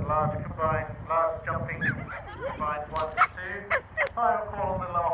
large jumping combined 1 to 2. Final call on the last